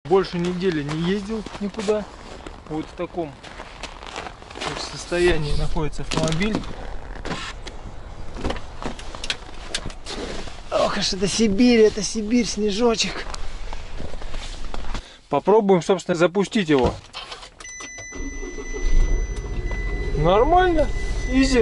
Больше недели не ездил никуда. Вот в таком состоянии находится автомобиль. Ох уж это Сибирь, снежочек. Попробуем, собственно, запустить его. Нормально, изи.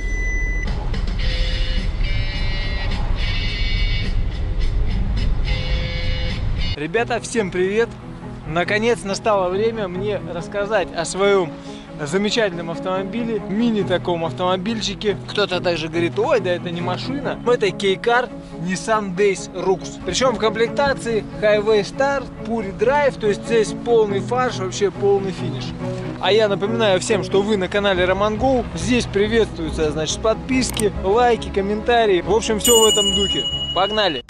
Ребята, всем привет! Наконец настало время мне рассказать о своем замечательном автомобиле, мини таком автомобильчике. Кто-то также говорит: ой, да это не машина. Это K-Car Nissan Days Rux. Причем в комплектации Highway Star, Pure Drive, то есть здесь полный фарш, вообще полный финиш. А я напоминаю всем, что вы на канале Роман Гоу. Здесь приветствуются, значит, подписки, лайки, комментарии. В общем, все в этом духе. Погнали!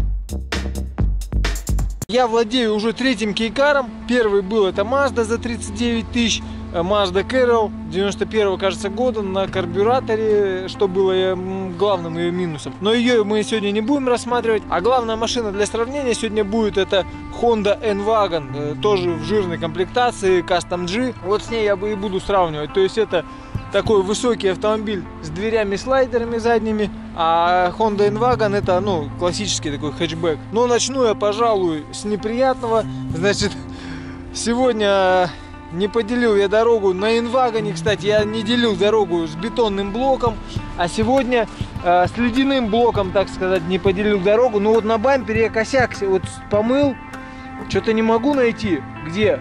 Я владею уже третьим K-Car. Первый был это Mazda за 39 тысяч. Mazda Carol 91-го, кажется, года, на карбюраторе, что было главным ее минусом. Но ее мы сегодня не будем рассматривать. А главная машина для сравнения сегодня будет это Honda N-Wagon, тоже в жирной комплектации, Custom G. Вот с ней я и буду сравнивать. То есть это такой высокий автомобиль с дверями-слайдерами задними, а Honda N-Wagon это, ну, классический такой хэтчбэк. Но начну я, пожалуй, с неприятного. Значит, сегодня не поделил я дорогу на N-Wagon. Кстати, я не делил дорогу с бетонным блоком, а сегодня с ледяным блоком, так сказать, не поделил дорогу. Но вот на бампере я косяк вот помыл, что-то не могу найти, где.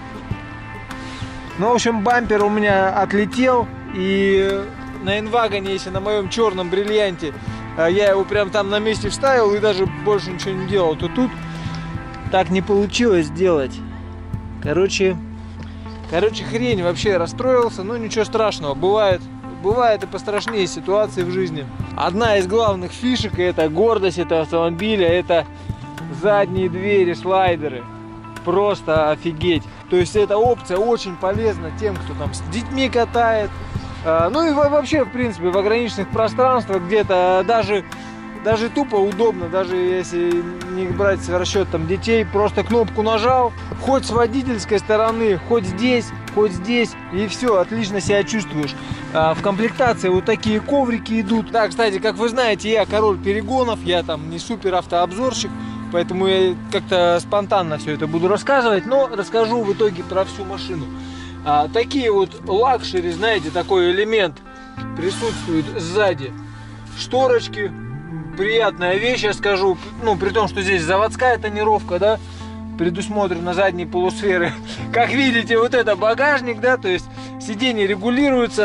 Ну, в общем, бампер у меня отлетел. И на N-Wagon, если на моем черном бриллианте я его прям там на месте вставил и даже больше ничего не делал, то тут так не получилось сделать. Короче, хрень, вообще расстроился. Но ничего страшного, бывает и пострашнее ситуации в жизни. Одна из главных фишек, и это гордость этого автомобиля, это задние двери, слайдеры. Просто офигеть. То есть эта опция очень полезна тем, кто там с детьми катает. Ну и вообще, в принципе, в ограниченных пространствах где-то даже тупо удобно, даже если не брать в расчет там детей, просто кнопку нажал, хоть с водительской стороны, хоть здесь, и все, отлично себя чувствуешь. В комплектации вот такие коврики идут. Да, кстати, как вы знаете, я король перегонов, я там не супер автообзорщик, поэтому я как-то спонтанно все это буду рассказывать, но расскажу в итоге про всю машину. Такие вот лакшери, знаете, такой элемент присутствует сзади. Шторочки, приятная вещь, я скажу, ну, при том, что здесь заводская тонировка, да, предусмотрена задние полусферы. Как видите, вот это багажник, да, то есть сиденье регулируется.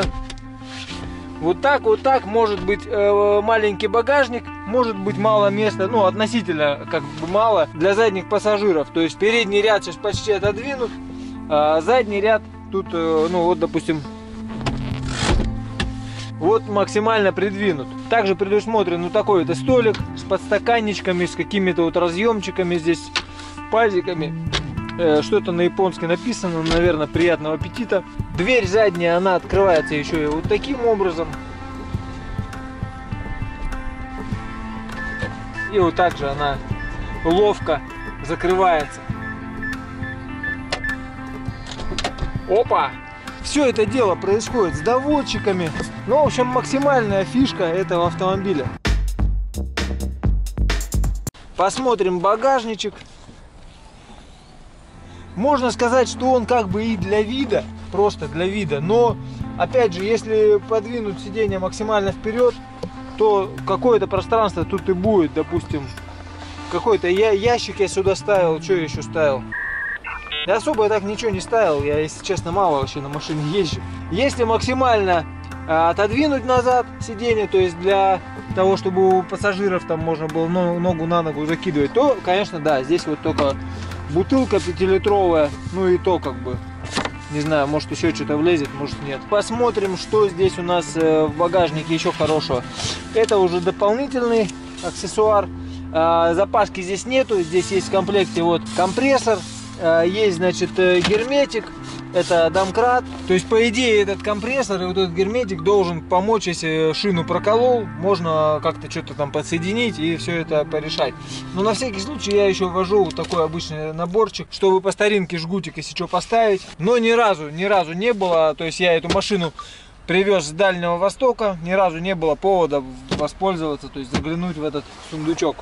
Вот так, может быть маленький багажник, может быть мало места, ну, относительно как бы мало для задних пассажиров. То есть передний ряд сейчас почти отодвинут, а задний ряд тут, ну вот, допустим, вот максимально придвинут. Также предусмотрен вот такой вот столик с подстаканничками, с какими-то вот разъемчиками здесь, пазиками. Что-то на японском написано, наверное, приятного аппетита. Дверь задняя, она открывается еще и вот таким образом. И вот так же она ловко закрывается. Опа! Все это дело происходит с доводчиками. Ну, в общем, максимальная фишка этого автомобиля. Посмотрим багажничек. Можно сказать, что он как бы и для вида, просто для вида. Но, опять же, если подвинуть сиденье максимально вперед, то какое-то пространство тут и будет. Допустим, какой-то ящик я сюда ставил. Что я еще ставил? Я особо так ничего не ставил, я, если честно, мало вообще на машине езжу. Если максимально отодвинуть назад сиденье, то есть для того, чтобы у пассажиров там можно было ногу на ногу закидывать, то, конечно, да, здесь вот только бутылка 5-литровая, ну и то как бы, не знаю, может еще что-то влезет, может нет. Посмотрим, что здесь у нас в багажнике еще хорошего. Это уже дополнительный аксессуар. Запаски здесь нету, здесь есть в комплекте вот компрессор. Есть, значит, герметик, это домкрат. То есть, по идее, этот компрессор и вот этот герметик должен помочь, если шину проколол, можно как-то что-то там подсоединить и все это порешать. Но на всякий случай я еще ввожу вот такой обычный наборчик, чтобы по старинке жгутик, если что, поставить. Но ни разу не было, то есть я эту машину привез с Дальнего Востока, ни разу не было повода воспользоваться, то есть заглянуть в этот сундучок.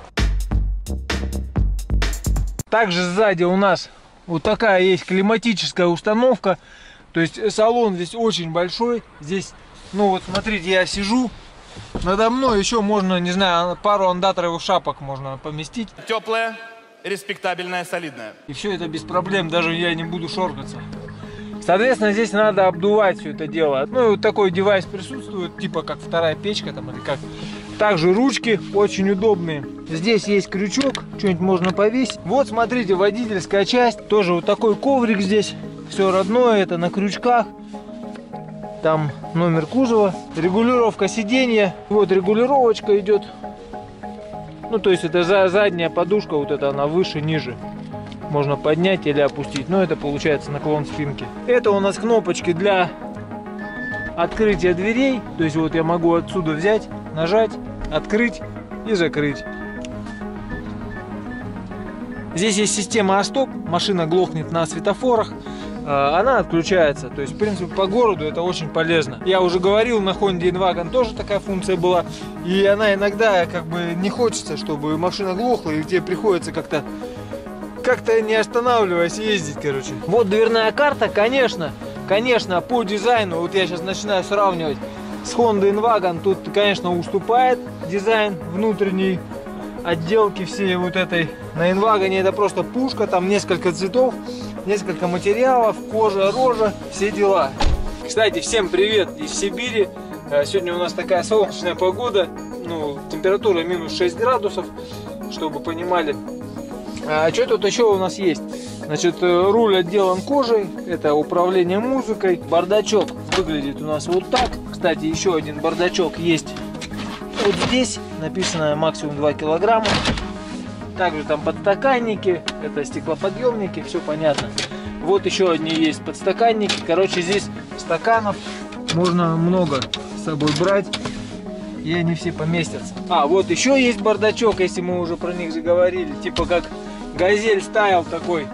Также сзади у нас вот такая есть климатическая установка. То есть салон здесь очень большой. Здесь, ну вот смотрите, я сижу. Надо мной еще можно, не знаю, пару андаторовых шапок можно поместить. Теплая, респектабельная, солидная. И все это без проблем, даже я не буду шоркаться. Соответственно, здесь надо обдувать все это дело. Ну и вот такой девайс присутствует, типа как вторая печка там или как. Также ручки очень удобные. Здесь есть крючок, что-нибудь можно повесить. Вот смотрите, водительская часть. Тоже вот такой коврик здесь. Все родное, это на крючках. Там номер кузова. Регулировка сиденья. Вот регулировочка идет. Ну то есть это задняя подушка, вот это она выше, ниже. Можно поднять или опустить. Но это получается наклон спинки. Это у нас кнопочки для открытия дверей. То есть вот я могу отсюда взять, нажать, открыть и закрыть. Здесь есть система А-стоп. Машина глохнет на светофорах. Она отключается. То есть, в принципе, по городу это очень полезно. Я уже говорил, на Honda Invagon тоже такая функция была. И она иногда как бы не хочется, чтобы машина глохла, и тебе приходится как-то не останавливаясь ездить, короче. Вот дверная карта, конечно, по дизайну, вот я сейчас начинаю сравнивать с Honda Invagon, тут, конечно, уступает дизайн внутренней отделки всей вот этой. На Invagon это просто пушка, там несколько цветов, несколько материалов, кожа, рожа, все дела. Кстати, всем привет из Сибири. Сегодня у нас такая солнечная погода, ну, температура минус 6 градусов, чтобы понимали. А что тут еще у нас есть? Значит, руль отделан кожей, это управление музыкой. Бардачок выглядит у нас вот так. Кстати, еще один бардачок есть вот здесь, написано максимум 2 килограмма. Также там подстаканники, это стеклоподъемники, все понятно. Вот еще одни есть подстаканники. Короче, здесь стаканов можно много с собой брать, и они все поместятся. А, вот еще есть бардачок, если мы уже про них заговорили, типа как Газель стайл такой.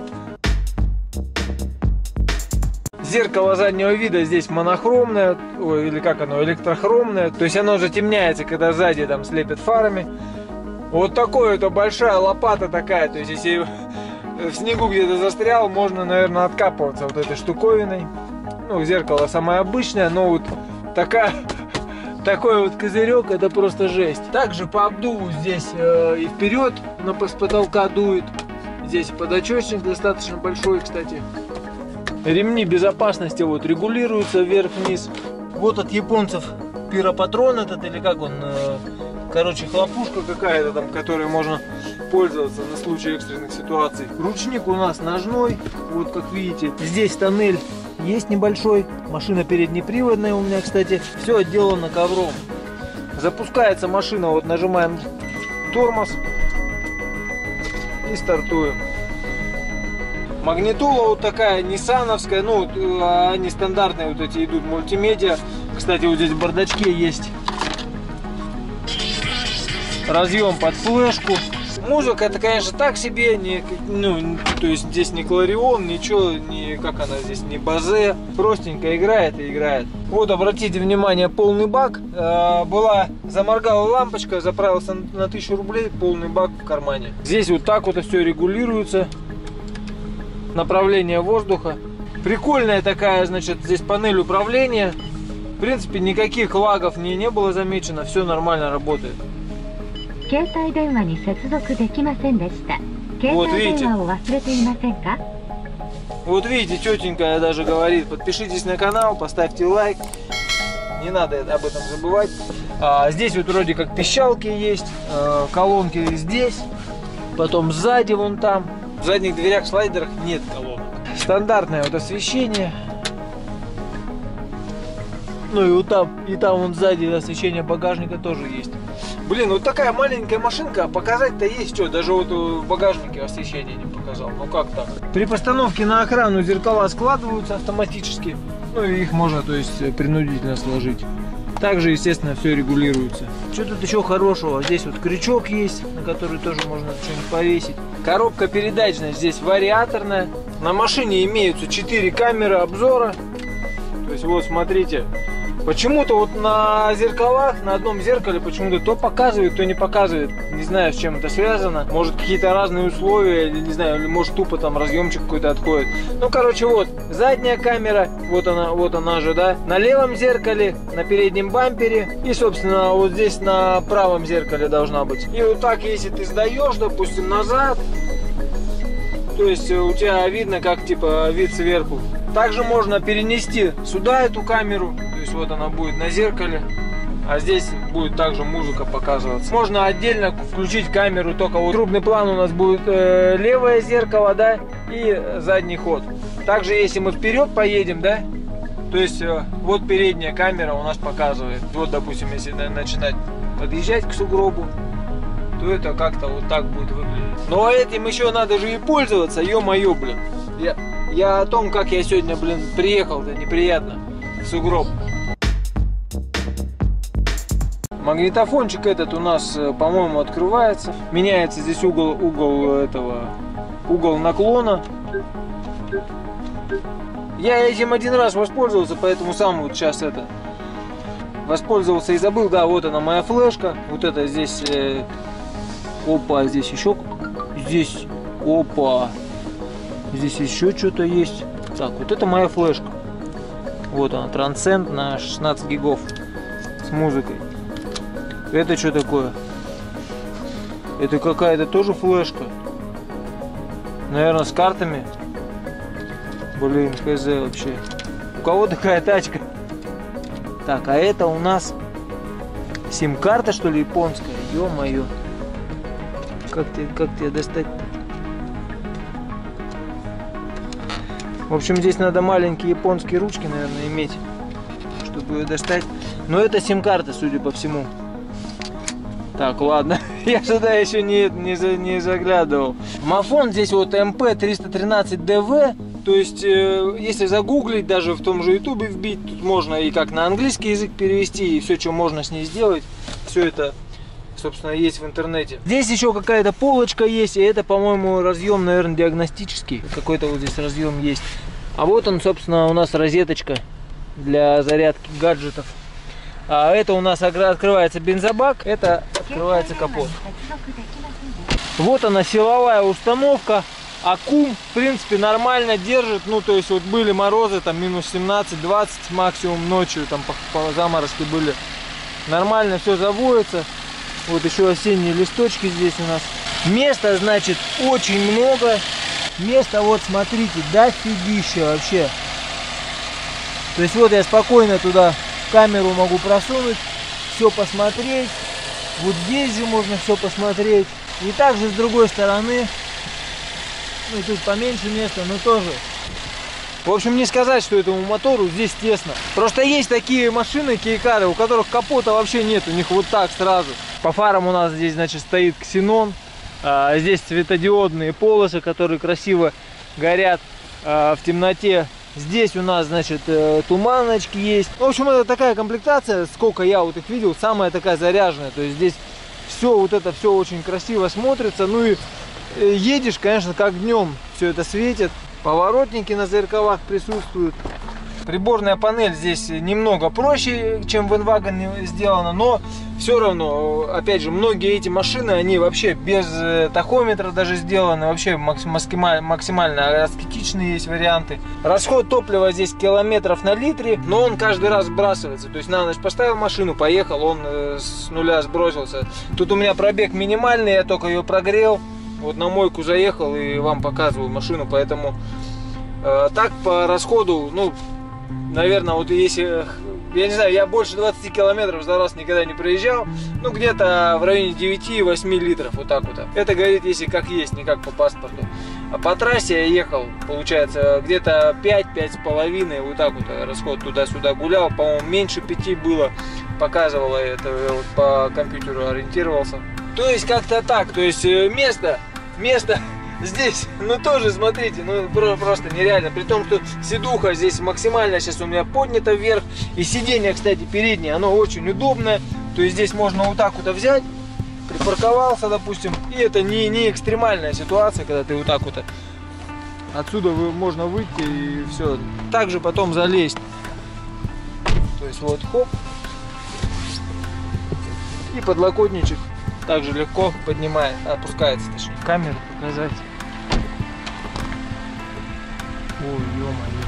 Зеркало заднего вида здесь монохромное, ой, или как оно, электрохромное. То есть оно затемняется, когда сзади там слепят фарами. Вот такое, это большая лопата такая. То есть если в снегу где-то застрял, можно, наверное, откапываться вот этой штуковиной. Ну, зеркало самое обычное, но вот такой вот козырек, это просто жесть. Также по обдуву здесь и вперед с потолка дует. Здесь подочечник достаточно большой, кстати. Ремни безопасности вот регулируются вверх-вниз. Вот от японцев пиропатрон этот, или как он, короче, хлопушка какая-то там, которой можно пользоваться на случай экстренных ситуаций. Ручник у нас ножной, вот как видите. Здесь тоннель есть небольшой. Машина переднеприводная у меня, кстати. Все отделано ковром. Запускается машина, вот нажимаем тормоз и стартуем. Магнитула вот такая ниссановская, ну они стандартные вот эти идут, мультимедиа. Кстати, вот здесь в бардачке есть разъем под флешку. Музыка это, конечно, так себе, ну, то есть здесь не Кларион, ничего, не как она здесь, не Бозе, простенько играет и играет. Вот обратите внимание, полный бак, заморгала лампочка, заправился на 1000 рублей, полный бак в кармане. Здесь вот так вот все регулируется. Направление воздуха. Прикольная такая, значит, здесь панель управления. В принципе, никаких лагов не было замечено, все нормально работает. Вот видите, тетенька даже говорит, подпишитесь на канал, поставьте лайк. Не надо об этом забывать. Здесь вот вроде как пищалки есть, колонки здесь, потом сзади вон там. В задних дверях, слайдерах нет колонок. Стандартное вот освещение. Ну и вот там вон сзади освещение багажника тоже есть. Блин, вот такая маленькая машинка, а показать-то есть что. Даже вот в багажнике освещение не показать. сказал. Ну как так? При постановке на охрану зеркала складываются автоматически. Ну и их можно, то есть, принудительно сложить. Также, естественно, все регулируется. Что тут еще хорошего? Здесь вот крючок есть, на который тоже можно что-нибудь повесить. Коробка передач, значит, здесь вариаторная. На машине имеются 4 камеры обзора. То есть вот смотрите. Почему-то вот на зеркалах, на одном зеркале почему-то то показывает, то не показывает. Не знаю, с чем это связано. Может, какие-то разные условия, или не знаю, или может тупо там разъемчик какой-то отходит. Ну, короче, вот задняя камера, вот она же, да. На левом зеркале, на переднем бампере и, собственно, вот здесь на правом зеркале должна быть. И вот так, если ты сдаешь, допустим, назад, то есть у тебя видно, как типа вид сверху. Также можно перенести сюда эту камеру, то есть вот она будет на зеркале, а здесь будет также музыка показываться. Можно отдельно включить камеру, только вот крупный план у нас будет левое зеркало, да, и задний ход. Также если мы вперед поедем, да, то есть вот передняя камера у нас показывает. Вот, допустим, если начинать подъезжать к сугробу, то это как-то вот так будет выглядеть. Но этим еще надо же и пользоваться, ё-моё, блин. Я о том, как я сегодня, блин, приехал-то неприятно в сугроб. Магнитофончик этот у нас, по-моему, открывается. Меняется здесь угол наклона. Я этим один раз воспользовался, поэтому сам вот сейчас это воспользовался и забыл. Да, вот она моя флешка. Вот это здесь. Опа, здесь еще. Здесь. Опа. Здесь еще что-то есть. Так, вот это моя флешка. Вот она, Transcend на 16 гигов с музыкой. Это что такое? Это какая-то тоже флешка. Наверное, с картами. Блин, хз вообще. У кого такая тачка? Так, а это у нас сим-карта, что ли, японская? Ё-моё. Как тебе достать-то? В общем, здесь надо маленькие японские ручки, наверное, иметь, чтобы ее достать. Но это сим-карта, судя по всему. Так, ладно. Я сюда еще не заглядывал. Мафон здесь вот MP313DV. То есть, если загуглить, даже в том же ютубе вбить, тут можно и как на английский язык перевести, и все, что можно с ней сделать. Все это, собственно, есть в интернете. Здесь еще какая-то полочка есть, и это, по-моему, разъем, наверное, диагностический. Какой-то вот здесь разъем есть. А вот он, собственно, у нас розеточка для зарядки гаджетов. А это у нас открывается бензобак, это открывается капот. Вот она, силовая установка. Аккум, в принципе, нормально держит. Ну, то есть, вот были морозы, там, минус 17-20 максимум ночью, там, по заморозки были. Нормально все заводится. Вот еще осенние листочки здесь у нас. Места, значит, очень много. Места, вот, смотрите, дофигища вообще. То есть, вот я спокойно туда камеру могу просунуть, все посмотреть. Вот здесь же можно все посмотреть. И также с другой стороны. Ну, тут поменьше места, но тоже. В общем, не сказать, что этому мотору здесь тесно. Просто есть такие машины, кейкары, у которых капота вообще нет. У них вот так сразу. По фарам у нас здесь, значит, стоит ксенон. Здесь светодиодные полосы, которые красиво горят в темноте. Здесь у нас, значит, туманочки есть. В общем, это такая комплектация, сколько я вот их видел, самая такая заряженная. То есть здесь все вот это все очень красиво смотрится. Ну и едешь, конечно, как днем все это светит. Поворотники на зеркалах присутствуют. Приборная панель здесь немного проще, чем в N-Wagon сделана, но все равно, опять же, многие эти машины, они вообще без тахометра даже сделаны, вообще максимально аскетичные есть варианты. Расход топлива здесь километров на литре, но он каждый раз сбрасывается, то есть на ночь поставил машину, поехал, он с нуля сбросился. Тут у меня пробег минимальный, я только ее прогрел. Вот на мойку заехал и вам показываю машину, поэтому так по расходу, ну, наверное, вот если, я не знаю, я больше 20 километров за раз никогда не проезжал, ну, где-то в районе 9-8 литров, вот так вот. Это говорит, если как есть, не как по паспорту. А по трассе я ехал, получается, где-то 5-5,5, вот так вот расход туда-сюда гулял, по-моему, меньше 5 было, показывало это, вот по компьютеру ориентировался. То есть как-то так, то есть место здесь, ну тоже, смотрите, ну просто нереально. При том, что сидуха здесь максимально сейчас у меня поднята вверх. И сиденье, кстати, переднее, оно очень удобное. То есть здесь можно вот так вот взять, припарковался, допустим. И это не экстремальная ситуация, когда ты вот так вот отсюда можно выйти и все. Также потом залезть. То есть вот, хоп. И подлокотничек также легко поднимает, опускается, точнее. Камеру показать. Ой, ё-моё.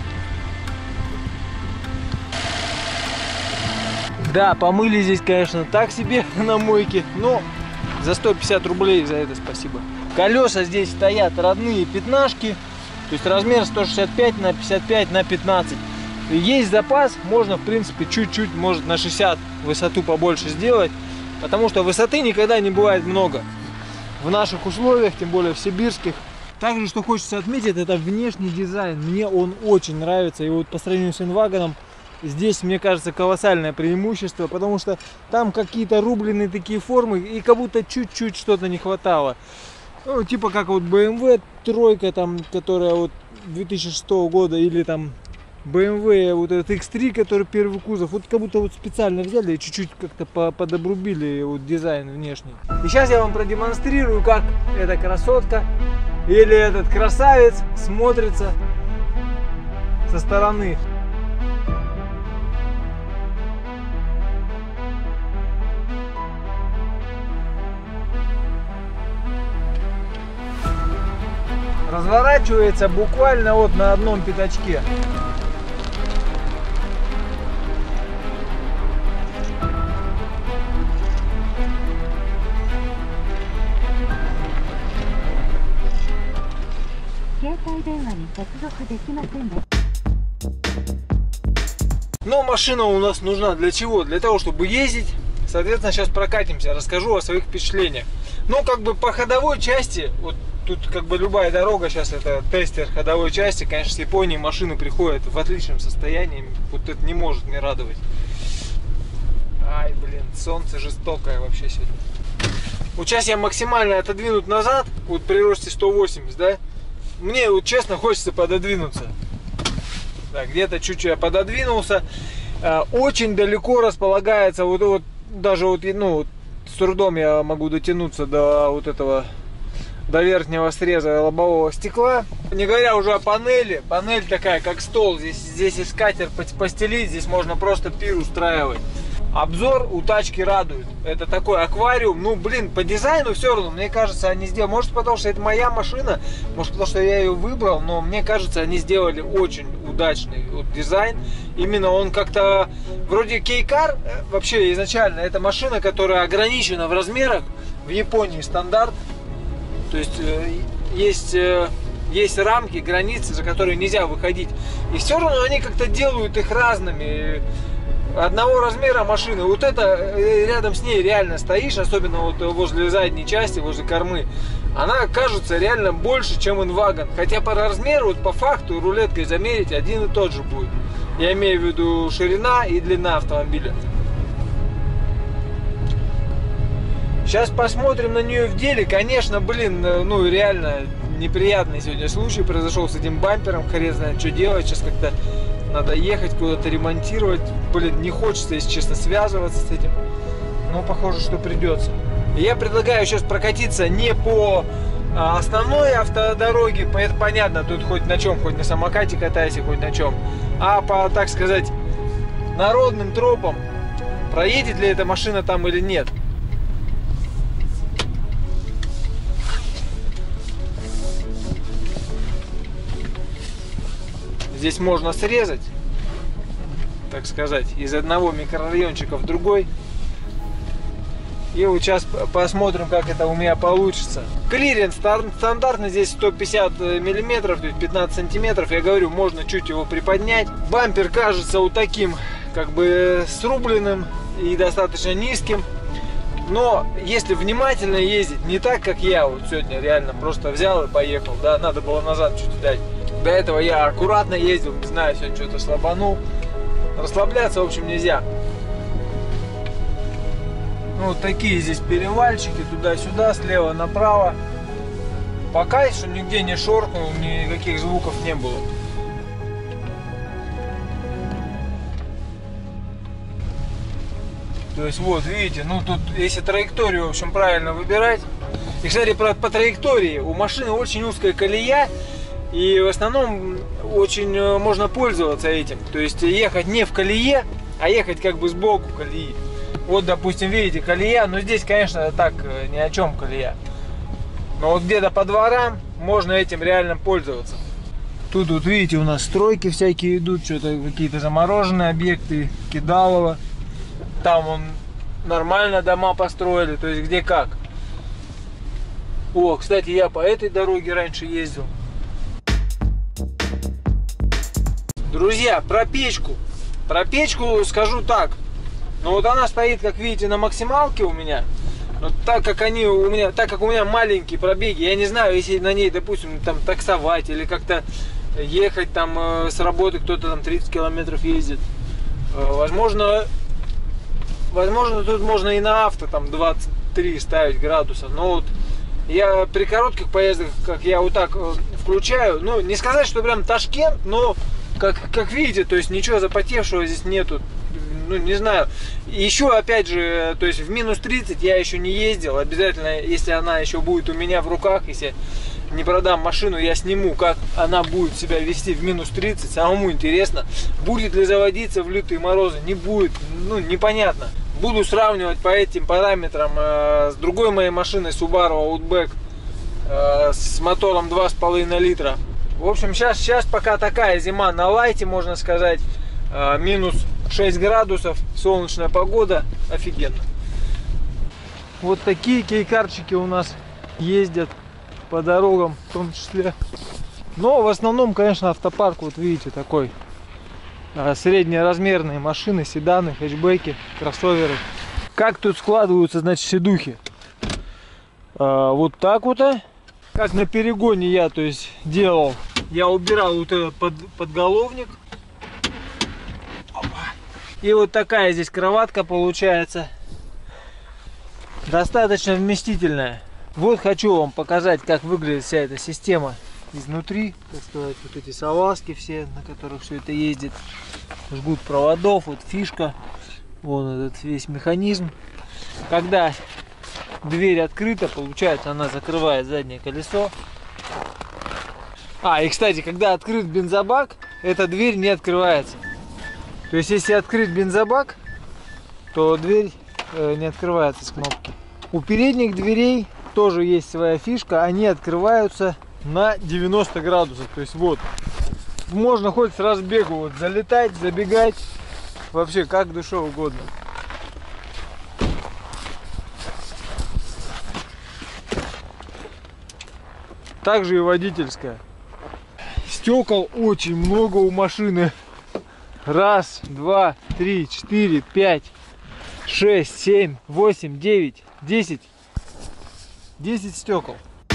Да, помыли здесь, конечно, так себе на мойке, но за 150 рублей за это спасибо. Колеса здесь стоят родные пятнашки, то есть размер 165 на 55 на 15. Есть запас, можно в принципе чуть-чуть, может на 60 высоту побольше сделать, потому что высоты никогда не бывает много в наших условиях, тем более в сибирских. Также, что хочется отметить, это внешний дизайн. Мне он очень нравится, и вот по сравнению с инваганом здесь, мне кажется, колоссальное преимущество, потому что там какие-то рубленые такие формы, и как будто чуть-чуть что-то не хватало. Ну, типа как вот BMW тройка, там, которая вот 2006 года, или там BMW, вот этот X3, который первый кузов, вот как будто вот специально взяли и чуть-чуть как-то подобрубили вот дизайн внешний. И сейчас я вам продемонстрирую, как эта красотка или этот красавец смотрится со стороны. Разворачивается буквально вот на одном пятачке. Но машина у нас нужна для чего? Для того, чтобы ездить. Соответственно, сейчас прокатимся, расскажу о своих впечатлениях. Ну, как бы по ходовой части, вот тут как бы любая дорога сейчас это тестер ходовой части. Конечно, с Японии машины приходят в отличном состоянии. Вот это не может не радовать. Ай, блин, солнце жестокое вообще сегодня. Вот сейчас я максимально отодвинут назад, вот при росте 180, да? Мне вот честно хочется пододвинуться. Да, где-то чуть-чуть я пододвинулся. Очень далеко располагается вот даже вот, ну, с трудом я могу дотянуться до вот этого, до верхнего среза лобового стекла. Не говоря уже о панели. Панель такая, как стол. Здесь и скатерть постелить, здесь можно просто пир устраивать. Обзор у тачки радует. Это такой аквариум. Ну, блин, по дизайну все равно, мне кажется, они сделали. Может, потому что это моя машина, может, потому что я ее выбрал, но мне кажется, они сделали очень удачный вот дизайн. Именно он как-то вроде Кейкар, вообще изначально это машина, которая ограничена в размерах. В Японии стандарт. То есть есть рамки, границы, за которые нельзя выходить. И все равно они как-то делают их разными. Одного размера машины, вот это рядом с ней реально стоишь, особенно вот возле задней части, возле кормы, она кажется реально больше, чем инвагон. Хотя по размеру, вот по факту, рулеткой замерить один и тот же будет. Я имею в виду ширина и длина автомобиля. Сейчас посмотрим на нее в деле. Конечно, блин, ну реально неприятный сегодня случай произошел с этим бампером. Хрен знает, что делать. Сейчас как-то надо ехать куда-то ремонтировать. Блин, не хочется, если честно, связываться с этим. Но похоже, что придется. И я предлагаю сейчас прокатиться не по основной автодороге. Это понятно, тут хоть на чем, хоть на самокате катайся, хоть на чем. А по, так сказать, народным тропам. Проедет ли эта машина там или нет. Здесь можно срезать, так сказать, из одного микрорайончика в другой. И вот сейчас посмотрим, как это у меня получится. Клиренс стандартный здесь 150 миллиметров, то есть 15 сантиметров. Я говорю, можно чуть его приподнять. Бампер кажется вот таким, как бы срубленным и достаточно низким. Но если внимательно ездить, не так, как я вот сегодня реально просто взял и поехал, да, надо было назад чуть дать. До этого я аккуратно ездил, не знаю, сегодня что-то слабанул. Расслабляться, в общем, нельзя. Ну, вот такие здесь перевальчики, туда-сюда, слева направо. Пока что нигде не шоркнул, никаких звуков не было. То есть вот, видите, ну тут, если траекторию, в общем, правильно выбирать. И, кстати, по траектории у машины очень узкая колея. И в основном очень можно пользоваться этим. То есть ехать не в колее, а ехать как бы сбоку колеи. Вот, допустим, видите, колея. Но здесь, конечно, так, ни о чем колея. Но вот где-то по дворам можно этим реально пользоваться. Тут вот, видите, у нас стройки всякие идут. Что-то какие-то замороженные объекты, Кидалово. Там он нормально дома построили. То есть где как. О, кстати, я по этой дороге раньше ездил. Друзья, про печку. Про печку скажу так. Ну вот она стоит, как видите, на максималке у меня. Но так как у меня маленькие пробеги, я не знаю, если на ней, допустим, там таксовать или как-то ехать там с работы, кто-то там 30 километров ездит. Возможно, тут можно и на авто там 23 ставить градусов. Но вот я при коротких поездках, как я вот так включаю, ну не сказать, что прям Ташкент, но как видите, то есть ничего запотевшего здесь нету, ну не знаю. Еще опять же, то есть в минус 30 я еще не ездил, обязательно, если она еще будет у меня в руках, если не продам машину, я сниму, как она будет себя вести в минус 30, самому интересно, будет ли заводиться в лютые морозы, не будет, ну непонятно. Буду сравнивать по этим параметрам с другой моей машиной Subaru Outback с мотором 2,5 литра. В общем, сейчас пока такая зима на лайте, можно сказать, минус 6 градусов, солнечная погода, офигенно. Вот такие кейкарчики у нас ездят по дорогам в том числе. Но в основном, конечно, автопарк, вот видите, такой. Среднеразмерные машины, седаны, хэтчбеки, кроссоверы. Как тут складываются, значит, седухи? Вот так вот. Как на перегоне я, то есть, делал. Я убирал вот этот подголовник. И вот такая здесь кроватка получается. Достаточно вместительная. Вот хочу вам показать, как выглядит вся эта система изнутри, так сказать, вот эти салазки все, на которых все это ездит, жгут проводов, вот фишка, вон этот весь механизм. Когда дверь открыта, получается, она закрывает заднее колесо. И кстати, когда открыт бензобак, эта дверь не открывается. То есть, если открыть бензобак, то дверь не открывается с кнопки. У передних дверей тоже есть своя фишка, они открываются на 90 градусов. То есть вот, можно хоть с разбегу вот залетать, забегать, вообще как душе угодно. Также и водительская. Стекол очень много у машины. Раз, два, три, четыре, пять, 6, 7, 8, 9, 10. 10 стекол.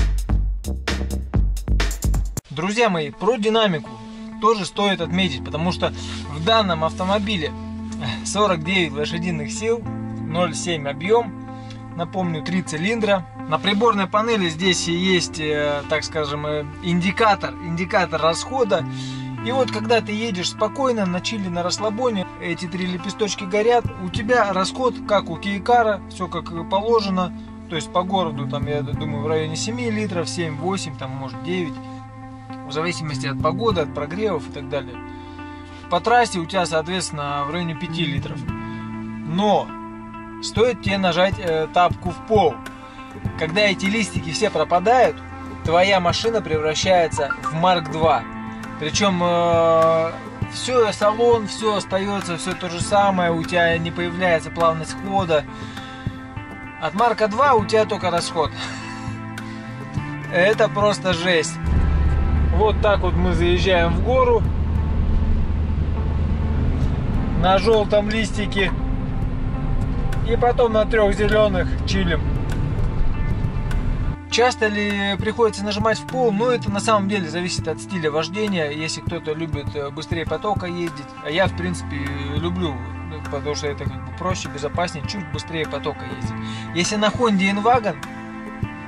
Друзья мои, про динамику тоже стоит отметить, потому что в данном автомобиле 49 лошадиных сил, 0,7 объем, напомню, 3 цилиндра. На приборной панели здесь есть, так скажем, индикатор расхода. И вот когда ты едешь спокойно, на чили, на расслабоне, эти 3 лепесточки горят, у тебя расход, как у Кейкара, все как положено. То есть по городу, там, я думаю, в районе 7 литров, 7-8, там, может 9. В зависимости от погоды, от прогревов и так далее. По трассе у тебя, соответственно, в районе 5 литров. Но стоит тебе нажать тапку в пол. Когда эти листики все пропадают, твоя машина превращается в Марк 2. Причем все, салон, все остается, все то же самое, у тебя не появляется плавность хода. От Марка 2 у тебя только расход. Это просто жесть. Вот так вот мы заезжаем в гору. На желтом листике. И потом на 3 зеленых чилим. Часто ли приходится нажимать в пол? Ну, это на самом деле зависит от стиля вождения. Если кто-то любит быстрее потока ездить, а я, в принципе, люблю, потому что это как бы проще, безопаснее, чуть быстрее потока ездить. Если на Honda Invagon,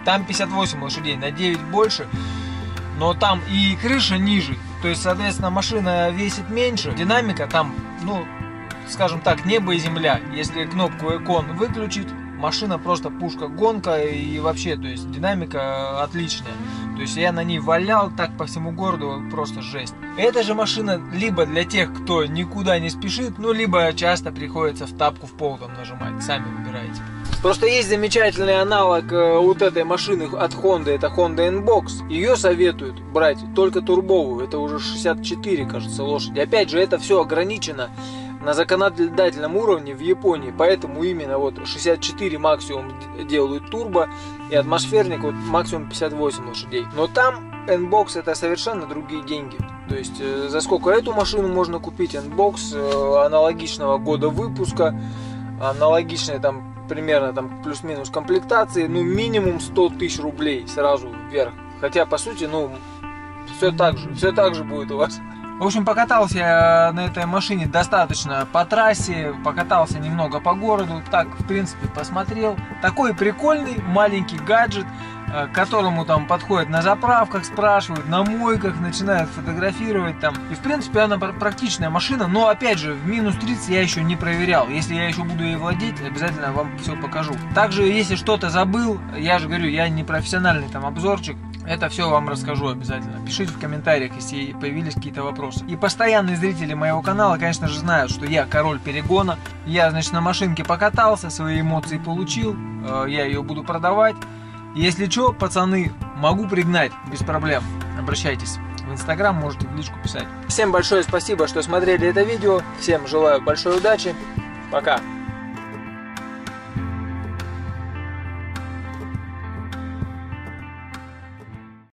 Там 58 лошадей, на 9 больше, но там и крыша ниже. То есть, соответственно, машина весит меньше, динамика там, ну, скажем так, небо и земля. Если кнопку Econ выключить, машина просто пушка, гонка и вообще, то есть динамика отличная. То есть я на ней валял так по всему городу, просто жесть. Эта же машина либо для тех, кто никуда не спешит, ну либо часто приходится в тапку в пол там нажимать, сами выбираете. Просто есть замечательный аналог вот этой машины от Honda, это Honda N-Box. Ее советуют брать только турбовую, это уже 64, кажется, лошади. Опять же, это все ограничено на законодательном уровне в Японии, поэтому именно вот 64 максимум делают турбо и атмосферник вот максимум 58 лошадей. Но там N-Box это совершенно другие деньги. То есть за сколько эту машину можно купить, N-Box аналогичного года выпуска, аналогичной там примерно там плюс-минус комплектации, ну минимум 100 тысяч рублей сразу вверх. Хотя по сути, ну все так же будет у вас. В общем, покатался я на этой машине достаточно по трассе, покатался немного по городу, так, в принципе, посмотрел. Такой прикольный маленький гаджет, к которому там подходят на заправках, спрашивают, на мойках, начинают фотографировать там. И, в принципе, она практичная машина, но, опять же, в минус 30 я еще не проверял. Если я еще буду ей владеть, обязательно вам все покажу. Также, если что-то забыл, я же говорю, я не профессиональный там обзорчик, это все вам расскажу обязательно. Пишите в комментариях, если появились какие-то вопросы. И постоянные зрители моего канала, конечно же, знают, что я король перегона. Я, значит, на машинке покатался, свои эмоции получил. Я ее буду продавать. Если что, пацаны, могу пригнать без проблем. Обращайтесь в Инстаграм, можете в личку писать. Всем большое спасибо, что смотрели это видео. Всем желаю большой удачи. Пока.